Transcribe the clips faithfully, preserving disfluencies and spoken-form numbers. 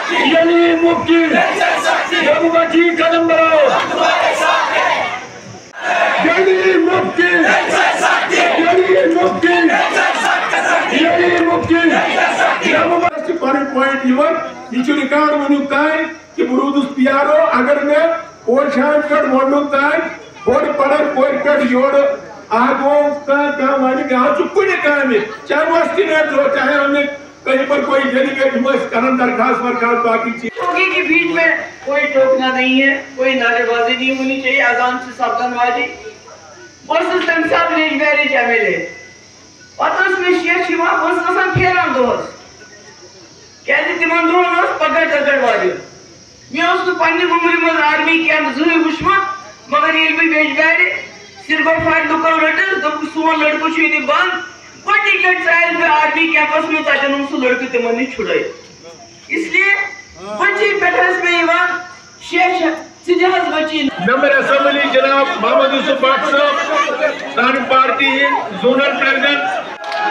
یعنی مفتی جب بچی قدم بڑھاؤ یعنی مفتی یعنی مفتی یعنی مفتی جب پڑھ پوائنٹ یور یہ چھو ریکارڈ ونیو تائیں کہ برودس پیارو اگر میں اور شام کر مونڈو تائیں اور پڑھر کوئی کر یوڑ آگوں کا کام آنے کے ہاں چکو نے کام ہے چاہے واسطی نیت ہو چاہے ہم نے کہیں پر کوئی ڈیلیگیٹ مست کرن درخواست ورکات باقی چیز لوگی کے بیچ میں کوئی ٹوکنا نہیں ہے کوئی نعرے بازی نہیں ہونی چاہیے اذان سے سبدن واجی بس تم سب ریج بیریج ایم ایل اے پتہ اس میں شیئر شیوا بس نسان پھیران دوست کہتے تمہن دون اس پکڑ دکڑ واجی میں اس تو پنی عمری مز آرمی کیمپ زوری وشمت مگر یہ بھی بیج بیری صرف فائر لکر رٹل دب سون لڑکو چھوئی بند بڑی لٹ سائل پہ آرمی کیمپس میں تاجن ان سے لڑکے تمہن نہیں چھڑائی اس لیے بچی پیٹرس میں ایوان شیش سجہز بچی نمبر اسمبلی جناب محمد یوسف بٹ صاحب سان پارٹی زونل پریزیڈنٹ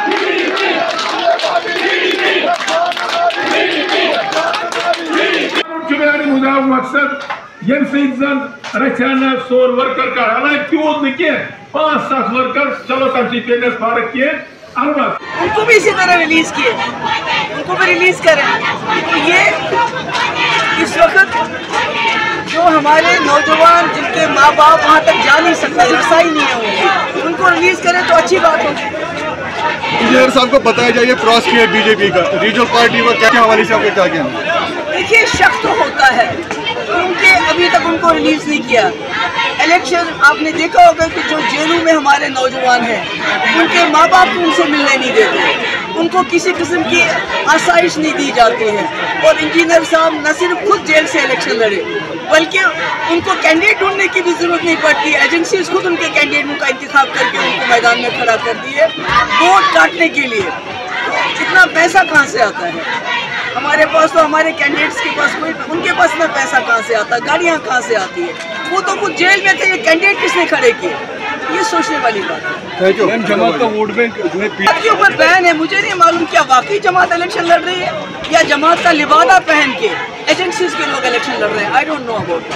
چمیانی مداف مقصد یم سید زن رچانا سور ورکر کا حالانکہ تیوز نکے پانچ سات ورکر چلو تمسی پیٹنس فارق کیے ان کو بھی اسی طرح ریلیز کیے ان کو بھی ریلیز کریں یہ اس وقت جو ہمارے نوجوان جن کے ماں باپ وہاں تک جا نہیں سکتے رسائی نہیں ہے ان کو ریلیز کریں تو اچھی بات ہوگی انجینئر صاحب کو بتایا جائے کراس کیا بی جے پی کا ریجنل پارٹی کا کیا حوالے سے آپ کو کیا کیا دیکھیے شک تو ہوتا ہے کیونکہ ابھی تک ان کو ریلیز نہیں کیا الیکشن آپ نے دیکھا ہوگا کہ جو جیلوں میں ہمارے نوجوان ہیں ان کے ماں باپ کو ان سے ملنے نہیں دیتے ان کو کسی قسم کی آسائش نہیں دی جاتی ہے اور انجینئر صاحب نہ صرف خود جیل سے الیکشن لڑے بلکہ ان کو کینڈیڈیٹ ڈھونڈنے کی بھی ضرورت نہیں پڑتی ایجنسیز خود ان کے کینڈیڈیٹوں کا انتخاب کر کے ان کو میدان میں کھڑا کر دیے ووٹ کاٹنے کے لیے اتنا پیسہ کہاں سے آتا ہے ہمارے پاس تو ہمارے کینڈیڈیٹس کے پاس کوئی ان کے پاس میں پیسہ کہاں سے آتا ہے گاڑیاں کہاں سے آتی ہے وہ تو خود جیل میں تھے یہ کینڈیڈیٹ کس نے کھڑے کیے یہ سوچنے والی بات ہے جماعت کا ووٹ بینک جو ہے کے اوپر بین ہے مجھے نہیں معلوم کیا واقعی جماعت الیکشن لڑ رہی ہے یا جماعت کا لبادہ پہن کے ایجنسیز کے لوگ الیکشن لڑ رہے ہیں آئی ڈونٹ نو اباؤٹ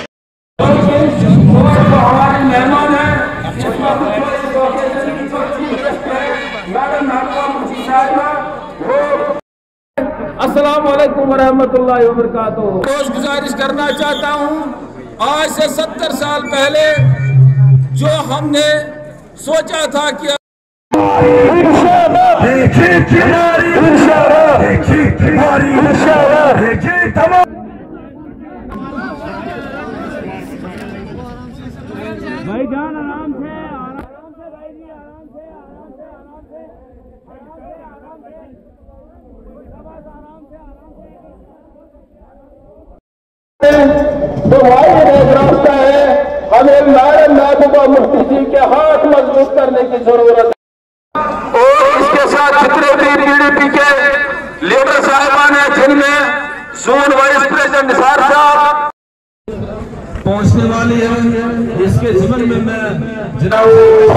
ہمارے مہمان ہیں السلام علیکم ورحمۃ اللہ وبرکاتہ روز گزارش کرنا چاہتا ہوں آج سے ستر سال پہلے جو ہم نے سوچا تھا کہ بھائی جان آرام سے آرام سے بھائی جی آرام سے آرام سے آرام سے آرام سے جو واحد ایک راستہ ہے ہمیں نعرہ محبوبہ مفتی جی کے ہاتھ مضبوط کرنے کی ضرورت ہے اور اس کے ساتھ جتنے بھی پی ڈی پی کے لیڈر صاحبان ہیں جن میں زون وائس پریزیڈنٹ نثار صاحب پہنچنے والی ہے اس کے ضمن میں میں جناب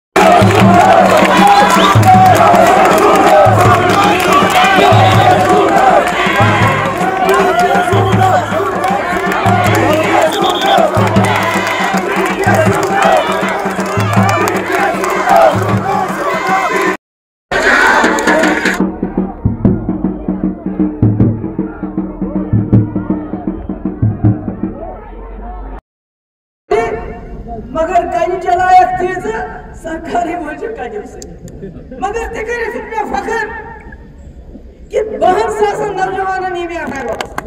مگر کہیں چلائے چیز سرکاری موجود کا جو سے مگر تکر اس میں فخر کہ بہن ساسا نوجوانا نہیں بھی آخر وقت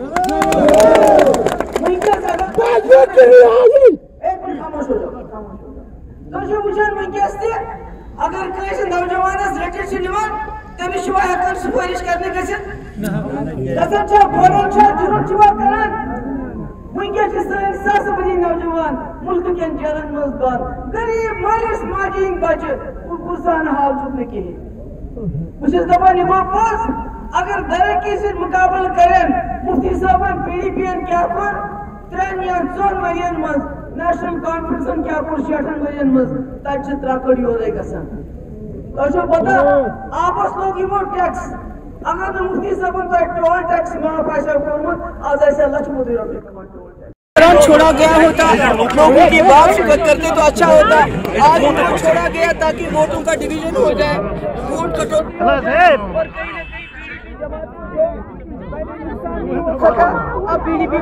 ملکہ ساتھ ایک منٹ خاموش ہو جاؤ تو جو مجھے ملکہ ہستے اگر کہیں سے نوجوانا زرکر سے لیوان تبھی شوائی حقر سفارش کرنے کے سے کسر چھا بولن چھا جنون چھوا کران وینکہ جسر ساس بنی نوجوان ملک کے انجارن مزدان غریب مالس ماجین بچے کسان حال چھپنے کی مجھے زبانی وہ پاس اگر درکی سے مقابل کریں مفتی صاحبان پی ڈی پی این کیا پر ترین یا چون مرین مز نیشنل کانفرنسن کیا پر شیٹن مرین مز تاچت راکڑی ہو رہے گا سن تو جو پتا آپ اس لوگی وہ ٹیکس اگر نہ مفتی صاحب تو ٹول ٹیکس معاف آسا کوٚرمُت آز آسہِ لچھ موٗدی رۄپیہِ کمان ٹول ٹیکس چھوڑا گیا ہوتا لوگوں کی بات سنت کرتے تو اچھا ہوتا آج ان کو چھوڑا گیا تاکہ ووٹوں کا ڈویژن ہو جائے ووٹ کٹوتی اور کہیں نہ کہیں جماعتوں کو اب پی ڈی پی